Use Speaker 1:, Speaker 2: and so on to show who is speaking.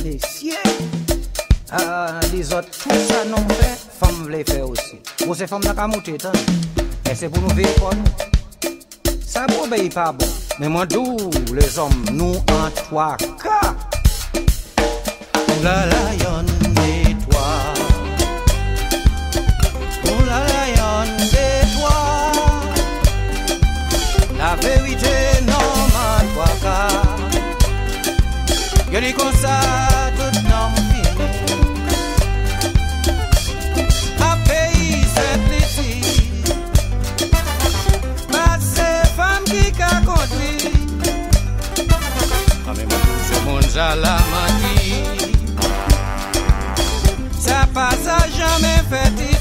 Speaker 1: messieurs. Les autres, tout ça non fait, femmes voulaient faire aussi. Pour ces femmes n'a qu'à monter, et c'est pour nous veiller pour nous. Ça n'obéit pas bon. Mais moi, d'où les hommes, nous en trois cas. La lion des toits. La lion des toits. La vérité, non, en trois cas. Je dis comme ça, tout non fini. A pays simplicité. Pas ces femmes qui qu'a conduit. Mais moi, tout ce monde à la manie. Ça passe à jamais fait.